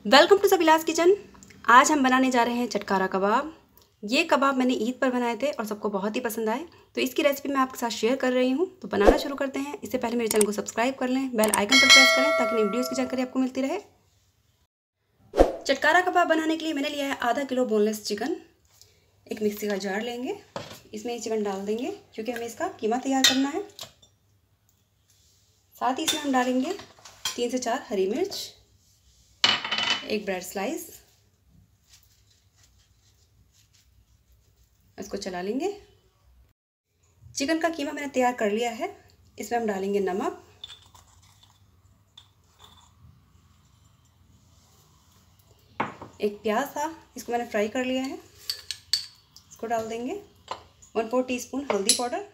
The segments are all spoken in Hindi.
Welcome to सबिलास kitchen. आज हम बनाने जा रहे हैं चटकारा कबाब। ये कबाब मैंने ईद पर बनाए थे और सबको बहुत ही पसंद आए, तो इसकी रेसिपी मैं आपके साथ शेयर कर रही हूँ। तो बनाना शुरू करते हैं। इससे पहले मेरे चैनल को सब्सक्राइब कर लें, बेल आइकन पर प्रेस करें ताकि नई वीडियोज़ की जानकारी आपको मिलती रहे। चटकारा कबाब बनाने के लिए मैंने लिया है आधा किलो बोनलेस चिकन। एक मिक्सी का जार लेंगे, इसमें चिकन डाल देंगे क्योंकि हमें इसका कीमा तैयार करना है। साथ ही इसमें हम डालेंगे 3 से 4 हरी मिर्च, एक ब्रेड स्लाइस, इसको चला लेंगे। चिकन का कीमा मैंने तैयार कर लिया है। इसमें हम डालेंगे नमक, एक प्याज था, इसको मैंने फ्राई कर लिया है, इसको डाल देंगे। 1/4 टीस्पून हल्दी पाउडर,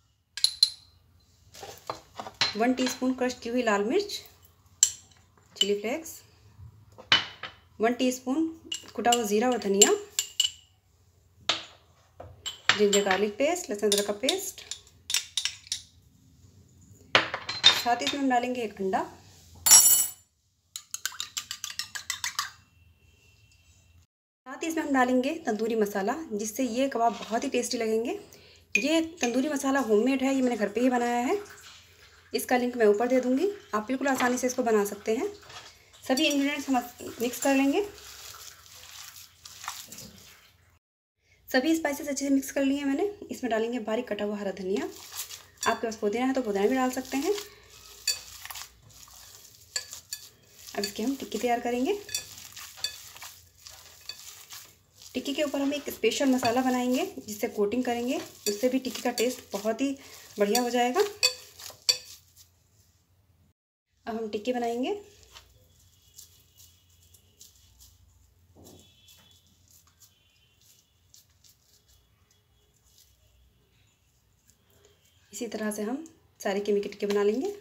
1 टीस्पून क्रश की हुई लाल मिर्च, चिली फ्लेक्स, 1 टीस्पून कुटा हुआ जीरा और धनिया, जिंजर गार्लिक पेस्ट, लहसुन अदरक का पेस्ट। साथ ही इसमें हम डालेंगे एक अंडा, साथ ही इसमें हम डालेंगे तंदूरी मसाला, जिससे ये कबाब बहुत ही टेस्टी लगेंगे। ये तंदूरी मसाला होममेड है, ये मैंने घर पे ही बनाया है। इसका लिंक मैं ऊपर दे दूँगी, आप बिल्कुल आसानी से इसको बना सकते हैं। सभी इंग्रेडिएंट्स हम मिक्स कर लेंगे। सभी स्पाइसेस अच्छे से मिक्स कर लिए हैं मैंने। इसमें डालेंगे बारीक कटा हुआ हरा धनिया, आपके पास पुदीना है तो पुदीना भी डाल सकते हैं। अब इसकी हम टिक्की तैयार करेंगे। टिक्की के ऊपर हम एक स्पेशल मसाला बनाएंगे, जिससे कोटिंग करेंगे, उससे भी टिक्की का टेस्ट बहुत ही बढ़िया हो जाएगा। अब हम टिक्की बनाएंगे। इसी तरह से हम सारे कीमे की टिक्की बना लेंगे।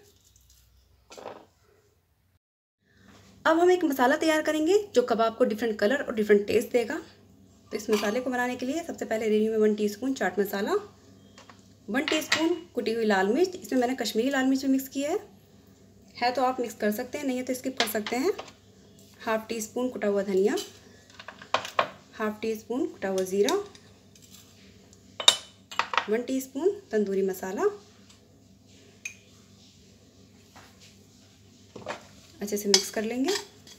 अब हम एक मसाला तैयार करेंगे जो कबाब को डिफरेंट कलर और डिफरेंट टेस्ट देगा। तो इस मसाले को बनाने के लिए सबसे पहले ले रही हूँ मैं 1 टीस्पून चाट मसाला, 1 टीस्पून कुटी हुई लाल मिर्च, इसमें मैंने कश्मीरी लाल मिर्च भी मिक्स किया है तो आप मिक्स कर सकते हैं, नहीं है तो स्किप कर सकते हैं। 1/2 टीस्पून कुटा हुआ धनिया, 1/2 टीस्पून कुटा हुआ ज़ीरा, 1 टीस्पून तंदूरी मसाला। अच्छे से मिक्स कर लेंगे।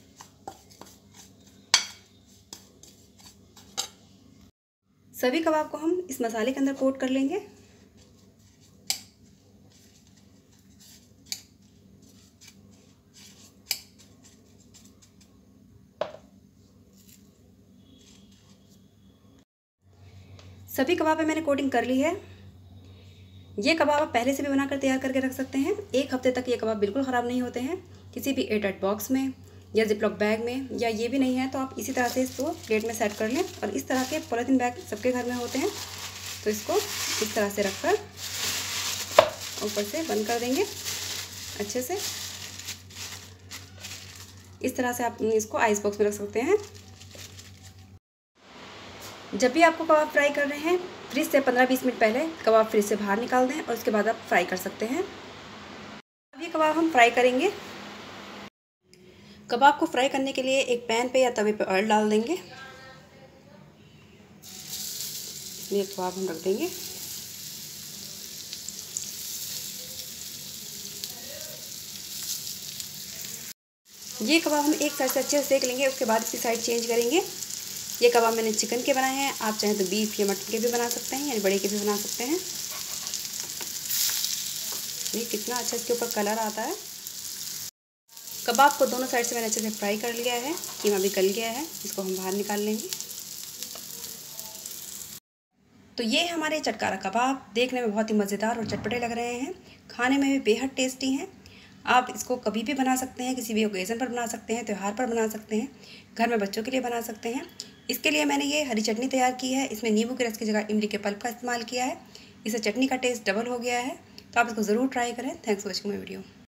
सभी कबाब को हम इस मसाले के अंदर कोट कर लेंगे। सभी कबाब पे मैंने कोटिंग कर ली है। ये कबाब आप पहले से भी बनाकर तैयार करके रख सकते हैं। 1 हफ्ते तक ये कबाब बिल्कुल ख़राब नहीं होते हैं, किसी भी एयरटाइट बॉक्स में या जिपलॉक बैग में, या ये भी नहीं है तो आप इसी तरह से इसको प्लेट में सेट कर लें। और इस तरह के पॉलीथीन बैग सबके घर में होते हैं, तो इसको इस तरह से रखकर ऊपर से बंद कर देंगे अच्छे से। इस तरह से आप इसको आइस बॉक्स में रख सकते हैं। जब भी आपको कबाब फ्राई कर रहे हैं, फ्रिज से 15-20 मिनट पहले कबाब फ्रिज से बाहर निकाल दें और उसके बाद आप फ्राई कर सकते हैं। अब ये कबाब हम फ्राई करेंगे। कबाब को फ्राई करने के लिए एक पैन पे या तवे पे ऑयल डाल देंगे। ये कबाब हम रख देंगे। ये कबाब हम एक साइड से अच्छे से सेक लेंगे, उसके बाद इसकी साइड चेंज करेंगे। ये कबाब मैंने चिकन के बनाए हैं, आप चाहें तो बीफ या मटन के भी बना सकते हैं, यानी बड़े के भी बना सकते हैं। ये कितना अच्छा इसके ऊपर कलर आता है। कबाब को दोनों साइड से मैंने अच्छे से फ्राई कर लिया है, कीमा भी गल गया है, इसको हम बाहर निकाल लेंगे। तो ये हमारे चटकारा कबाब देखने में बहुत ही मज़ेदार और चटपटे लग रहे हैं, खाने में भी बेहद टेस्टी हैं। आप इसको कभी भी बना सकते हैं, किसी भी ओकेज़न पर बना सकते हैं, त्यौहार पर बना सकते हैं, घर में बच्चों के लिए बना सकते हैं। इसके लिए मैंने ये हरी चटनी तैयार की है। इसमें नींबू के रस की जगह इमली के पल्प का इस्तेमाल किया है। इससे चटनी का टेस्ट डबल हो गया है, तो आप इसको ज़रूर ट्राई करें। Thanks for watching my video.